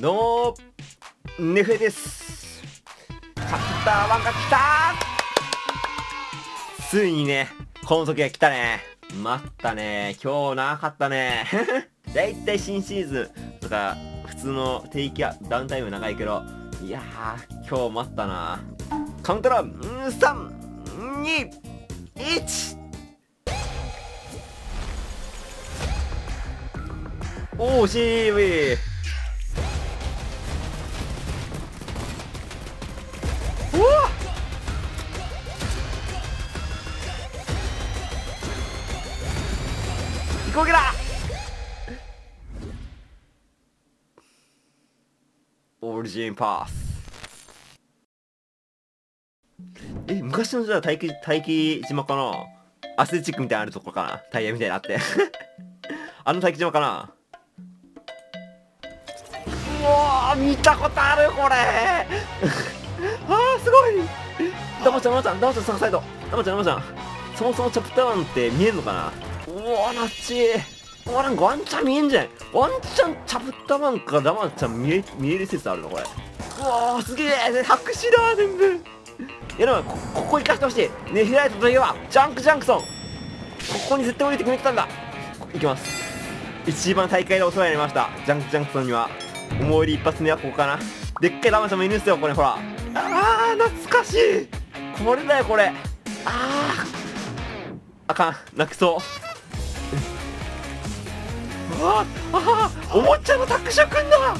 どうもネフレです。チャプター1が来たー。ついにね、この時が来たね。待ったね。今日長かったね。だいたい新シーズンとか普通の定期やダウンタイム長いけど、いやー今日待ったな。カウントダウン3、2、1。おーしー。おお、行こうけだ。オリジンパス。昔のじゃあ待機島かな。アスレチックみたいなのあるとこかな。タイヤみたいなのあってあの待機島かな。うわー、見たことあるこれあーすごい。ダマちゃんサイド。ダマちゃんそもそもチャプター1って見えんのかな。うわーナッチー。うわなんかワンチャン見えんじゃん。ワンチャンチャプター1かダマちゃん見える説あるのこれ。うわーすげえ白紙だ全部。いやでもここ行かせてほしい。ね、開いたといえばジャンクソン。ここに絶対降りてくれてたんだ。行きます。一番大会でお世話になりましたジャンクソンには。思い出一発目はここかな。でっかいダマちゃんもいるんすよこれほら。あー懐かしい。これだよこれ。あかん泣きそう。おもちゃの拓殖くんだ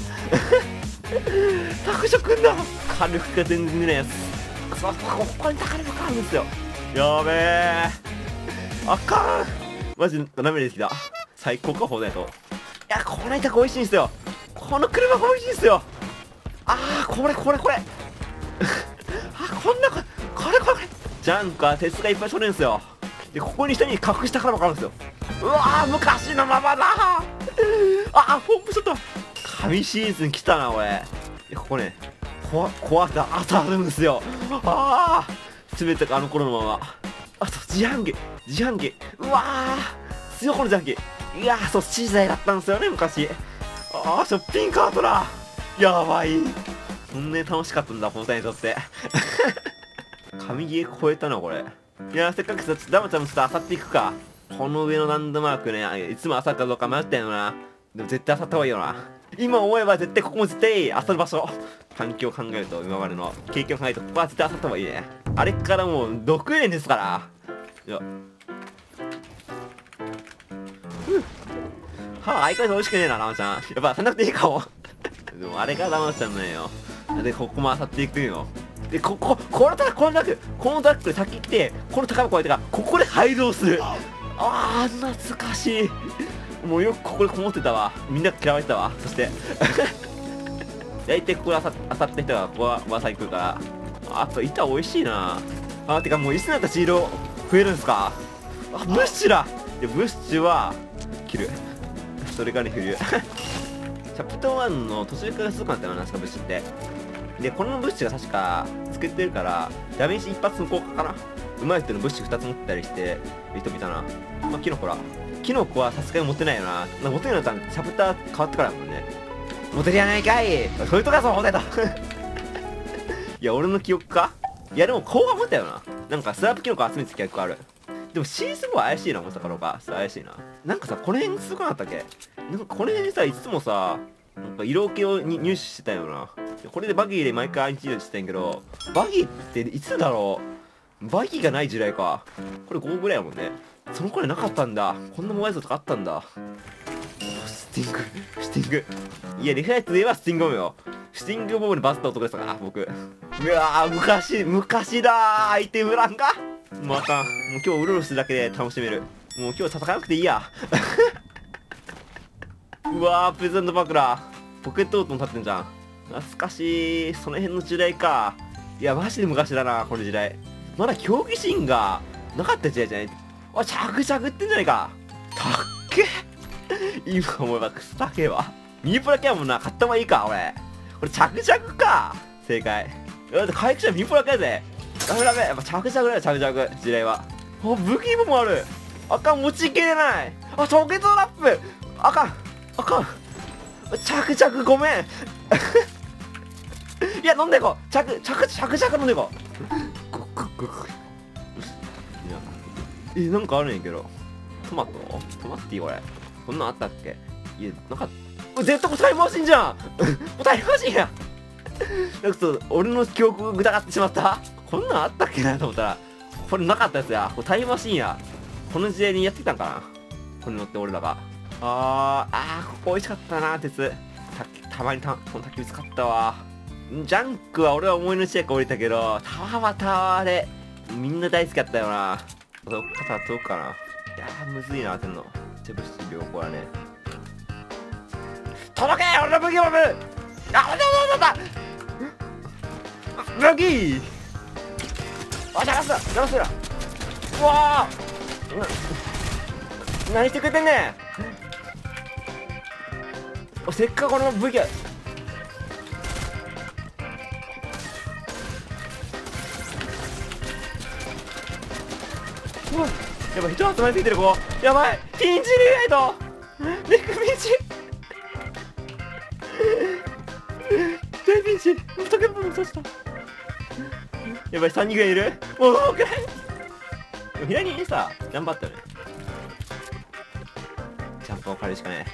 拓殖くんだ。火力が全然出ないやつ。ここに高力あるんですよ。やべえあかんマジダメですきた。最高かほうだよと。いやこの板美味しいんですよ。この車が美味しいんですよ。これこんなこれジャンクは鉄がいっぱい取れるんですよ。でここに下に隠したから分かるんですよ。うわー昔のままだポンプショット。神シーズン来たな俺。ここね壊れた当たるんですよ。全てがあの頃のまま。あと自販機うわー強いこの自販機。いやーそっち時代だったんですよね昔。ショッピングカートだ。やばい。そんなに楽しかったんだこのタイにとって神ゲー超えたなこれ。いやーせっかくさダマちゃんもちょっと漁っていくか。この上のランドマークねいつも漁るかどうか迷ったよな。でも絶対漁った方がいいよな。今思えば絶対ここも絶対漁る場所。環境を考えると今までの経験を考えるとここは絶対漁った方がいいね。あれからもう6年ですから。相変わらず美味しくねえなダマちゃん。やっぱ足んなくていいかもでもあれがダマちゃんなんよ。でここも漁っていくよ。でこのトラックで先来てこの高い声とかここで配動する。懐かしい。もうよくここでこもってたわ。みんな嫌われてたわ。そして大体ここで当たった人がここは噂行くから。あと板美味しいな。てかもう椅子になったシール増えるんすか。ブッシュだ。ブッシュは切る。それがね冬チャプター1の途中からすごくなったよな確かブッシュって。でこのブッシュが確か作ってるからダメージ一発の効果かな。上手い人のブッシュ2つ持ってたりしてる人もいたな。キノコらキノコはさすがに持ってないよな。持ってるのはチャプター変わってからだもんね。持てるやないかい。そういうとこだぞ持てたいや俺の記憶か。いやでも後半持ったよな。なんかスラープキノコ集めてた記憶ある。でもシーズンは怪しいな思ったからか。怪しいな。なんかさこの辺すごくなかったっけ。なんかこの辺さいつもさなんか色気を入手してたよな。これでバギーで毎回アンチしてたんやけど、バギーっていつだろう。バギーがない時代か。これ5ぐらいやもんね。その頃なかったんだ。こんなモバイルとかあったんだ。スティングいやリフライトで言えばスティングボムよ。スティングボムでバズった男ですから僕。うわー昔だー。アイテム欄がもうあかん。もう今日うろうろするだけで楽しめる。もう今日戦わなくていいやうわープレゼントバクラーポケットオートも立ってんじゃん。懐かしい。その辺の時代か。いやマジで昔だなこの時代。まだ競技心がなかった時代じゃない。着々ってんじゃないか。たっけ今思えばクソ高えわ。ミニプラ系やもんな。買った方がいいか俺。これ着々か。正解。だって回復者ミニプラ系やぜ。ダメやっぱ着々だよ着々時代は。武器もある。あかん持ちきれない。トゲトラップあかん着ごめんいや飲んでいこう着飲んでいこうなんかあるんやけどトマティこれこんなんあったっけ。いやなんか絶対タイムマシンじゃんタイムマシンやなんかちょっと俺の記憶疑ってしまった。こんなんあったっけなと思ったらこれなかったやつや。これタイムマシンや。この時代にやってきたんかなこれ乗って俺らが。ここ美味しかったな鉄。たまにこの焚き火使ったわ。ジャンクは俺は思いの近く降りたけどタワーはタワーでみんな大好きだったよな。肩遠くかな。いやむずいな当てんの。セブ7秒こらね。届け俺の武器を武器邪魔すなうわ何してくれてんねん。せっかく俺の武器ややばい人集まりすぎてる。こうやばいピンチリライトビッグピンチ大ピンチ溶け物落とした。やばい3人ぐらいいる。もう動けない。左にさジャンプあったよね。ジャンプを借りるしかね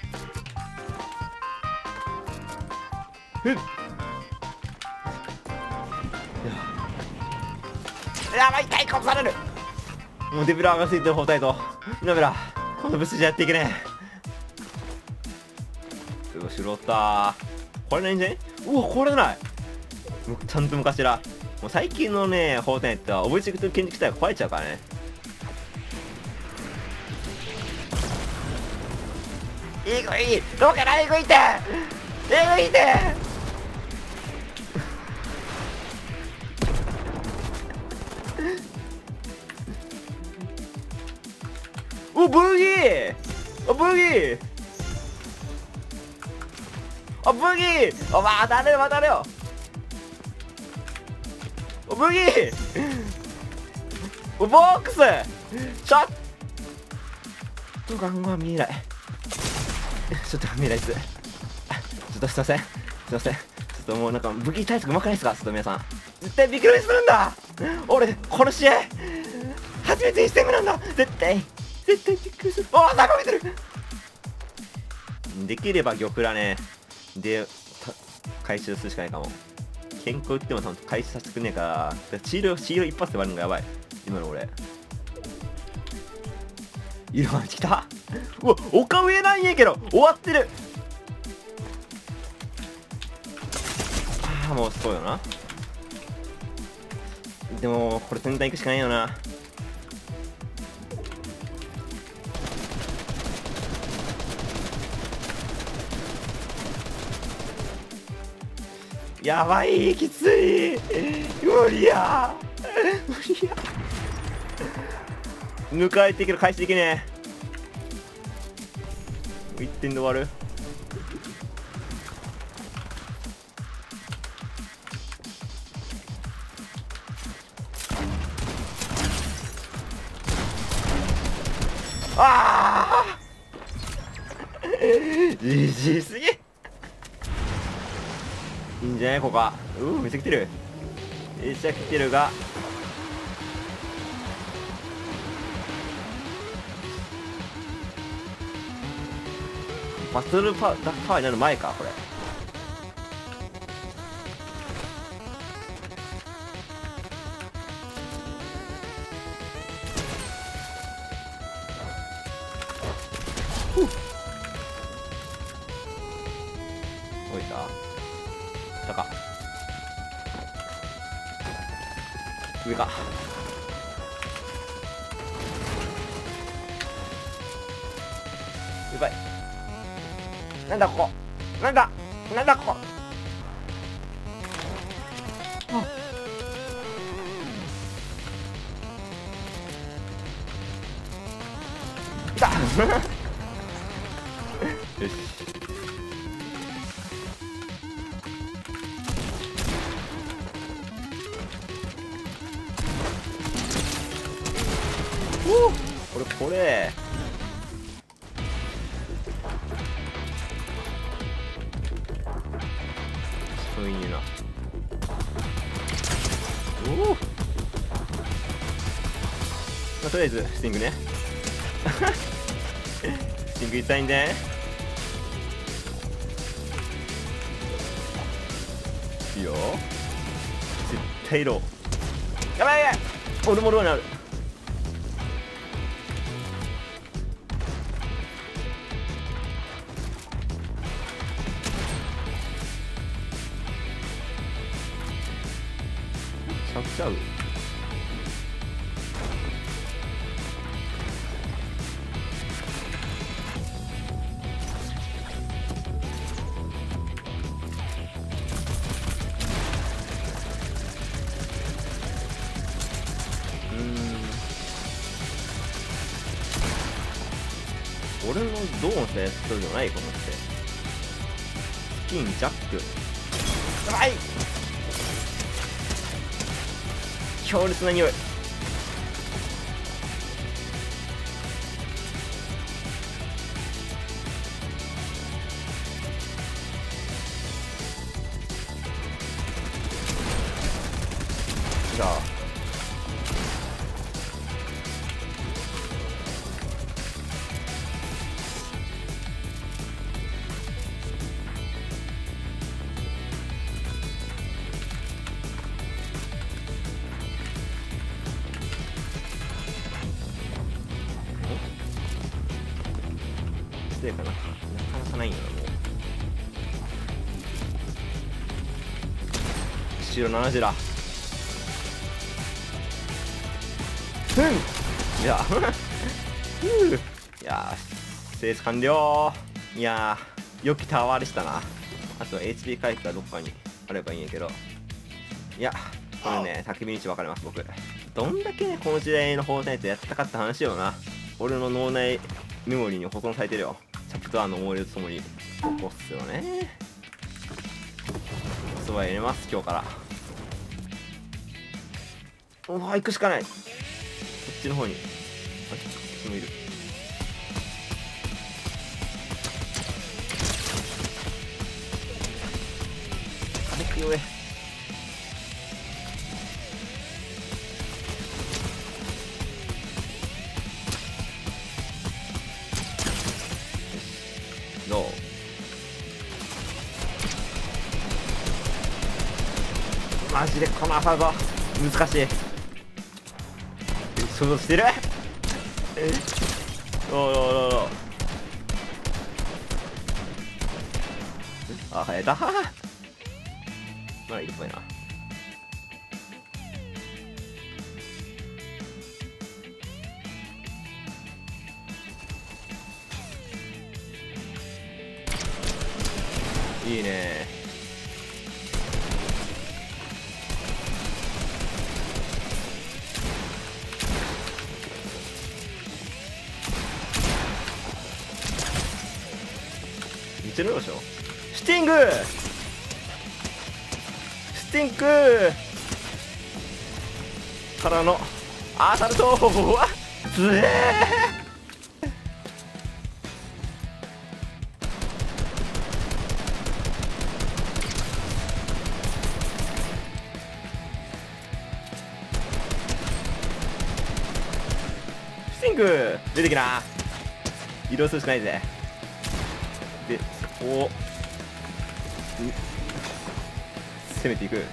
え。やばい対抗される。もうデブラーがついてる包帯とダメだ。このブスじゃやっていけねえ。後ろおったこれないんじゃね。うわこれないちゃんと昔だ。もう最近のね包帯って覚えていくと建築体が壊れちゃうからね。いいどけないいておブギーおまたれよおブギーおボックスちょっとガンガン見えないちょっと見えないっす。ちょっとすいませんちょっともうなんか武器対策うまくないですか。ちょっと皆さん絶対ビクロにするんだ。俺この試合初めて1戦目なんだ。絶対びっくりする。さこ見てる。できれば玉だねで回収するしかないかも。健康打っても多分回収させてくんねえから治療一発で割るのがやばい今の俺。色が来た。うわ丘上なんやけど終わってる。もうそうよな。でもこれ先端行くしかないよな。やばいきつい無理や迎えていける返していけねえ。1点で終わる。じじすぎいいんじゃないここは。めっちゃ来てるがバトルパワーになる前かこれ。おいたか上か。やばいなんだここなんだここ。いたよしこれそういうな。おお、まあ、とりあえずスティングねスティング痛いんでいいよ、絶対ロー。やばいやばい、俺もローになる。しゃくちゃう。俺のドーンしたやつじゃないこのって。スキンジャック、やばい、強烈な匂い。じゃあ失礼かな、なかなかないんだな。もう後ろ70だ。ふん、いやふう、いやー、セース完了。いやー、良きタワーでしたな。あと HP 回復がどっかにあればいいんやけど、いやこれね、焚き火に分かれます。僕どんだけねこの時代のフォートナイトやったかって話よな。俺の脳内メモリーに保存されてるよ、チャプターの思い出とともに。ここっすよね。そば入れます、今日から。うわ、行くしかない。こっちの方に、あれ、こっちもいる。軽く弱え。どう？マジでこのアバ難しい。想像してる。おあ、はやった。まだいいっぽいな。いいね。似てるでしょ。スティング、スティングからのアサルトはつえスティング出てきな。移動するしかないぜ。で、そこを攻めていく。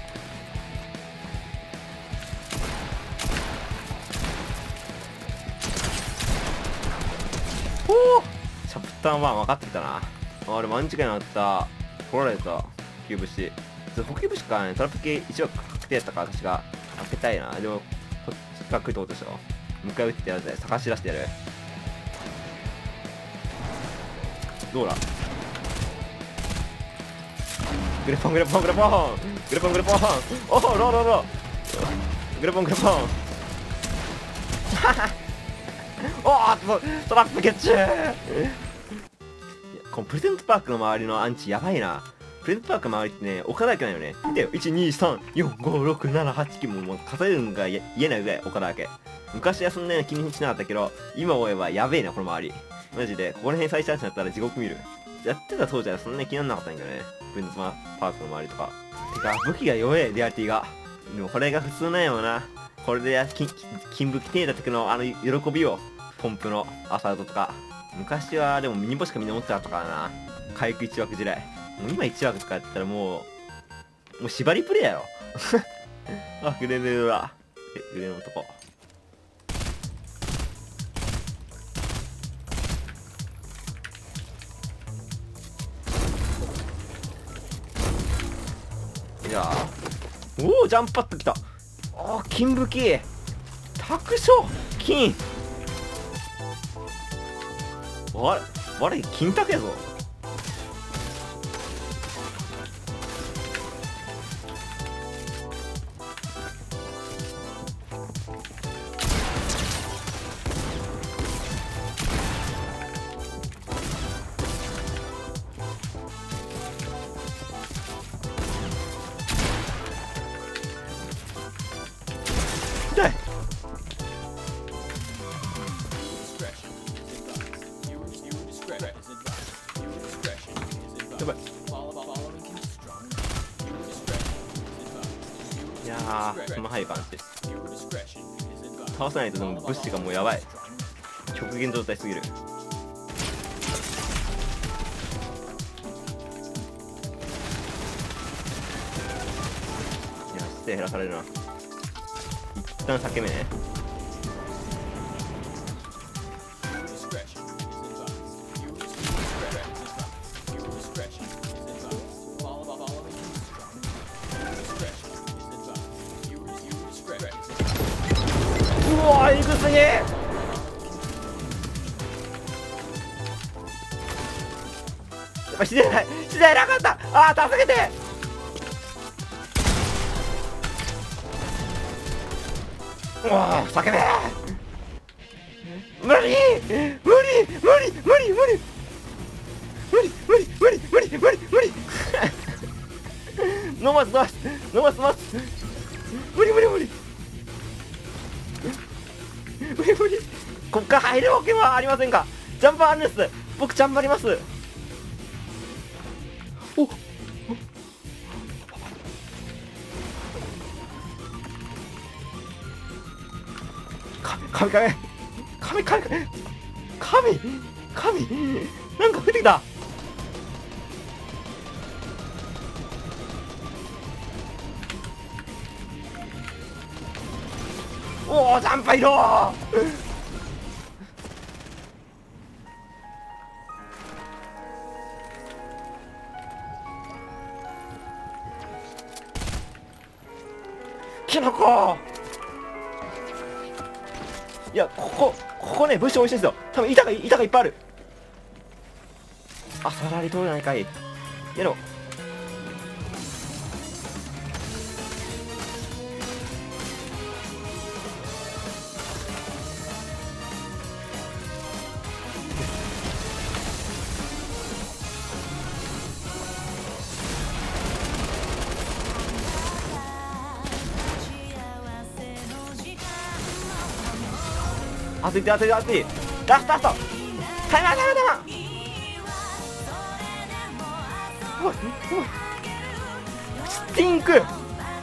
おお、チャプター1分かってたな。あれ間違いなかった。取られた補給物資。補給物資かね、トラップ系一応確定やったから私が開けたいな。でもこっちが来るってことでしょ。迎え撃ってやるぜ。探し出してやる。どうだ。グレポングレポングレポングレポングレポン、おお、ローローロー、グレポングレポンおお、トラップゲッチュー。このプレゼントパークの周りのアンチやばいな。プレゼントパークの周りってね、岡だらけなんよね。見てよ、123456789もう数えるのが言えないぐらい岡だらけ。昔はそんなに気にしなかったけど、今思えばやべえな、この周り。マジで、ここら辺再チャンスになったら地獄見る。やってた当時はそんなに気にならなかったんだけどね。 プンズマパークの周りとか。てか武器が弱え、リアリティが。でもこれが普通なんやもんな。これで金武器手に入れた時の喜びを。ポンプのアサルトとか。昔はでもミニボしかみんな持ってなかったからな。回復1枠時代。もう今1枠とかやったらもう縛りプレイやろ。あ、グレネードだ。グレの男。いやー、おお、ジャンプパッドきた。あー、金武器卓書金。あれ金卓やぞ。痛い。やばい。いやー、その入る感じです。倒さないとでも物資がもうやばい。極限状態すぎる。いや、姿勢減らされるな。一旦裂け目ね。うわー、えぐすぎ。やっぱ自然なかった。あー、助けて。うわー、避けめ。無理飲ます無理こっから入るわけはありませんか。ジャンプあるんです。僕ジャンプあります。お神なんか降ってきた。おお、ジャンパいろ。キノコ。いや、ここね、物資美味しいんですよ。多分板がいっぱいある。あ、サラリ通れないかい。やろう。当ててラストタイマーおいスティンク。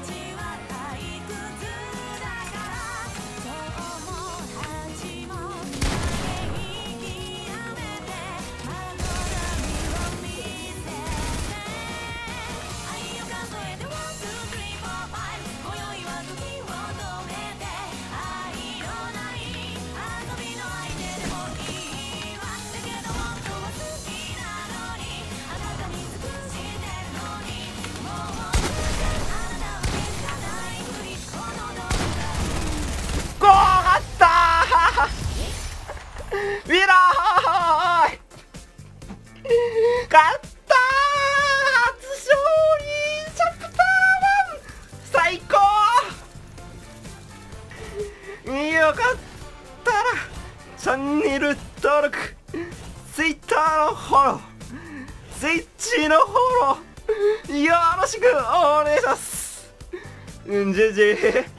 ウィラー勝ったー。初勝利チャプター1最高。よかったらチャンネル登録、Twitter のフォロー、Twitch のフォローよろしくお願いします。じゃじゃ